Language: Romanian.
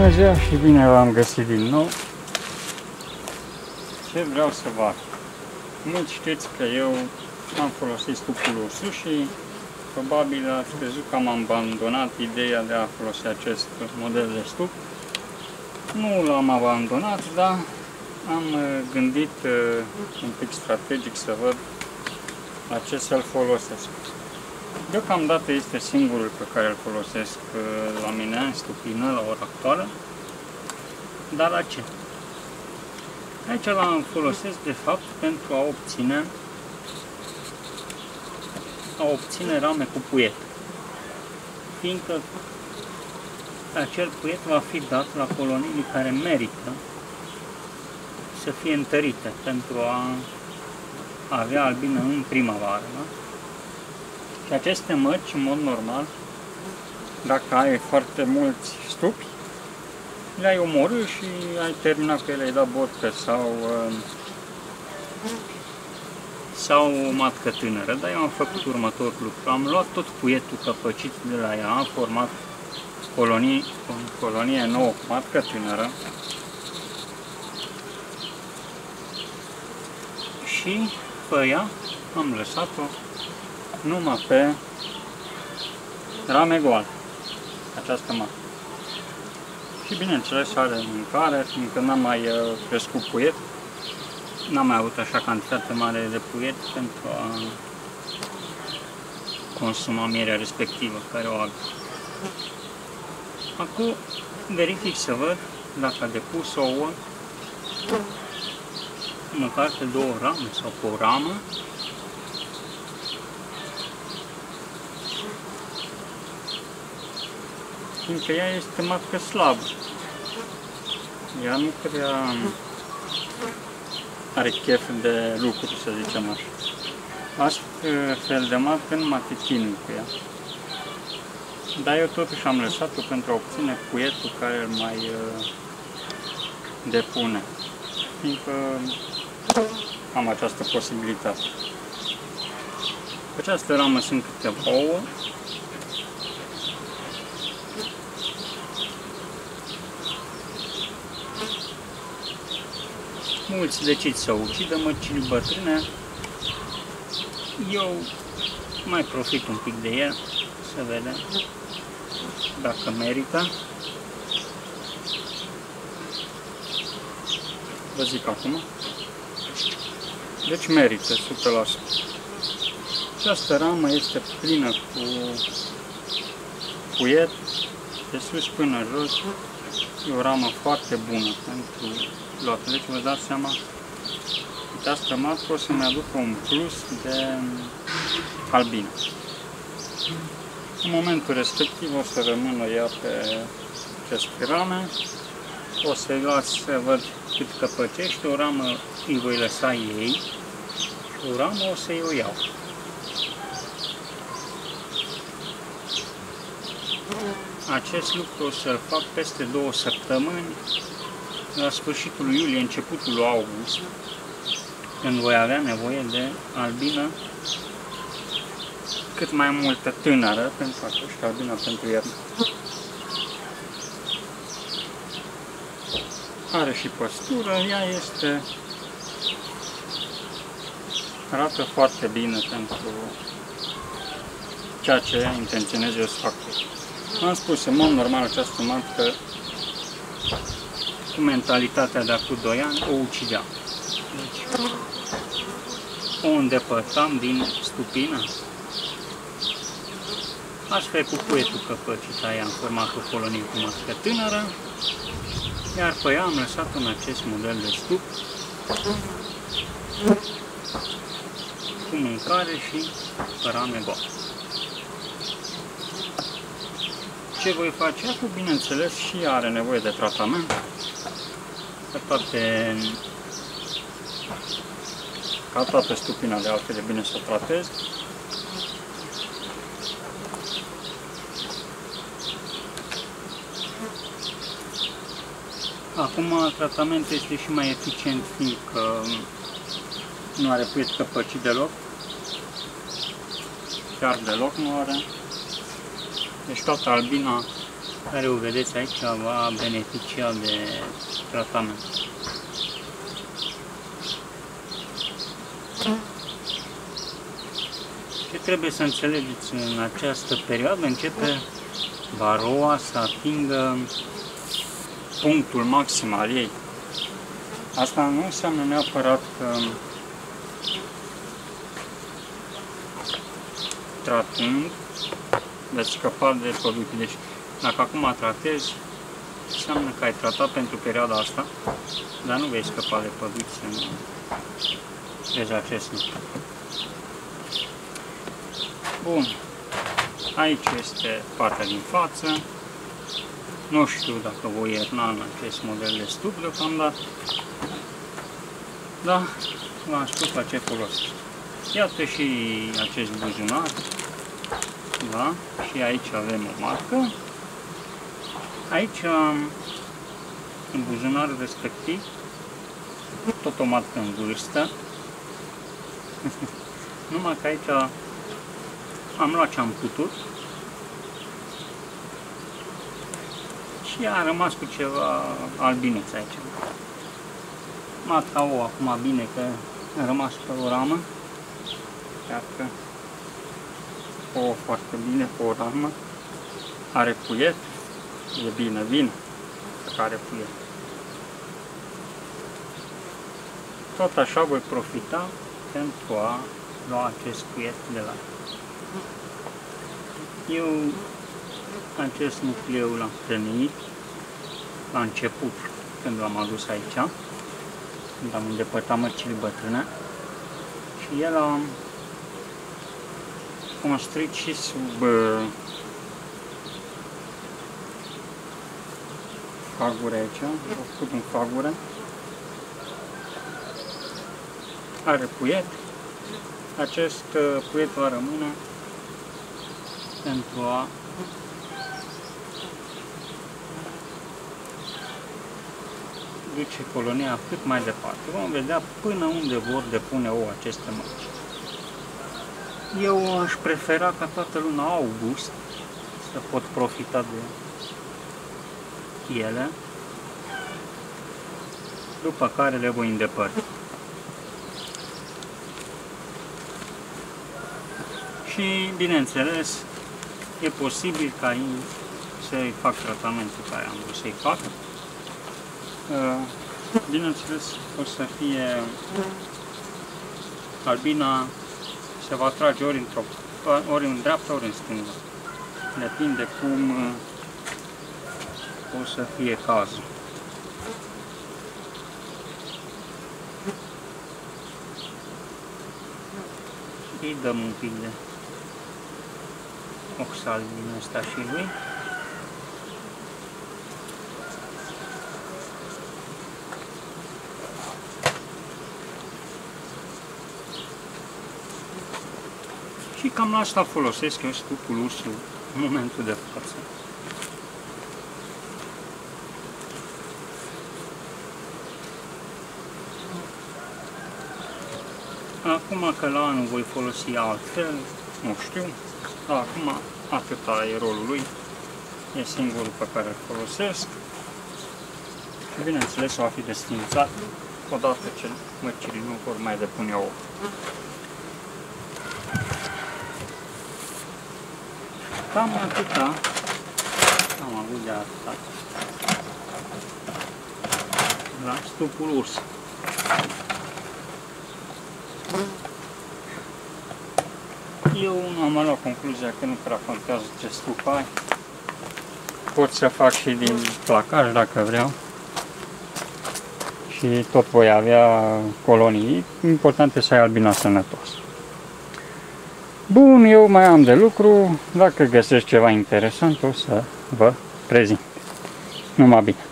Bună ziua și bine v-am găsit din nou. Ce vreau să fac? Mulți știți că eu am folosit stupul Ursushi. Probabil ați crezut că am abandonat ideea de a folosi acest model de stup. Nu l-am abandonat, dar am gândit un pic strategic să văd la ce să-l folosesc. Deocamdată este singurul pe care îl folosesc la mine în stupină la ora actuală. Dar la ce? Aici l-am folosesc de fapt pentru a obține rame cu puiet. Fiindcă acel puiet va fi dat la coloniile care merită să fie întărite pentru a avea albină în primăvară. Da? Și aceste mărci, în mod normal, dacă ai foarte mulți stupi, le-ai omorât și ai terminat cu ele, ai dat borcă sau o matcă tânără. Dar eu am făcut următorul lucru. Am luat tot puietul căpăcit de la ea, am format colonie nouă cu matcă tânără și pe ea am lăsat-o numai pe rame goale, această matcă. Și bineînțeles are mâncare, fiindcă n-am mai crescut puiet, n-am mai avut așa cantitate mare de puiet pentru a consuma mierea respectivă care o avea. Acum verific să văd dacă a depus ouă măcar pe 2 rame sau pe o ramă. Fiindcă ea este matcă slabă. Ea nu prea are chef de lucru, să zicem așa. Astfel de matcă nu mă chinui cu ea. Dar eu totuși am lăsat-o pentru a obține puietul care îl mai depune. Fiindcă am această posibilitate. Pe această ramă sunt câteva ouă. Mulți decid să ucidă măcile bătrâne. Eu mai profit un pic de el, să vedem dacă merită. Vă zic acum. Deci merită, 100%. Această ramă este plină cu puiet, de sus până jos. E o ramă foarte bună pentru luată. Deci vă dați seama, această matcă o să-mi aducă un plus de albină. În momentul respectiv o să rămână ea pe aceste rame. O să-i las să văd cât căpăcește. O ramă îi voi lăsa ei și o ramă o să-i o iau. Acest lucru o să-l fac peste 2 săptămâni, la sfârșitul lui iulie, începutul lui august, când voi avea nevoie de albină cât mai multă tânără pentru a crește albină pentru iernă. Are și păstură, ea arată foarte bine pentru ceea ce intenționez eu să fac. Am spus, în mod normal, această matcă, cu mentalitatea de acum 2 ani, o ucideam. Deci, o îndepărtam din stupină. Astfel, cu puietul căpăcit aia am format o colonie cu matcă tânără, iar pe ea am lăsat în acest model de stup, cu mâncare și rame goale. Ce voi face acum? Bineînțeles, și ea are nevoie de tratament. Ca toată stupina, de altfel e bine să o tratez. Acum tratamentul este și mai eficient, fiindcă nu are puiet căpăcit deloc. Chiar deloc nu are. Deci toată albina care o vedeți aici va beneficia de tratament. Ce trebuie să înțelegeți în această perioadă? Începe Varroa să atingă punctul maxim al ei. Asta nu înseamnă neapărat că tratând veți scăpa de producții. Deci dacă acum tratezi, înseamnă că ai tratat pentru perioada asta, dar nu vei scăpa de producție. Nu vezi acest lucru. Bun. Aici este partea din față. Nu știu dacă voi ierna în acest model de stup deocamdată. Da, v-am spus la ce folosește. Iată și acest buzunar. Da? Și aici avem o marcă. Aici, în buzunarul respectiv, tot o marcă în vârstă. Numai că aici am luat ce am putut și a rămas cu ceva albineț aici. Matca-o acum bine că a rămas pe o ramă. Iată, o foarte bine pe o ramă. Are puiet, e bine, vine că are puiet. Tot așa voi profita pentru a lua acest puiet de la eu. Acest nucleu l-am hrănit la început, când l-am adus aici, când am îndepărtat mărcile bătrâne, și el a construit și sub fagure aici, a făcut un fagure, are puiet, acest puiet va rămâne pentru a duce colonia cât mai departe. Vom vedea până unde vor depune ouă aceste mărci. Eu aș prefera ca toată luna august să pot profita de ele, după care le voi îndepărta. Și, bineînțeles, e posibil ca ei să-i fac tratamentul care am vrut să-i fac. Bineînțeles, o să fie albina, se va trage ori în dreapta, ori în stânga. Depinde cum o să fie cazul. Îi dăm un pic de oxal din ăsta și lui. Și cam la asta folosesc eu stupul ursului în momentul de față. Acum că la anul voi folosi altfel, nu știu, acum atâta e rolul lui, e singurul pe care îl folosesc și bineînțeles va fi desființat odată ce mărcile nu vor mai depune ouă. Cam atâta am avut de atâta la stupul urs. Eu am luat concluzia că nu prea contează ce stup ai. Pot să fac și din placaj dacă vreau. Și tot voi avea colonii. Important e să ai albina sănătoasă. Bun, eu mai am de lucru. Dacă găsesc ceva interesant, o să vă prezint. Numai bine!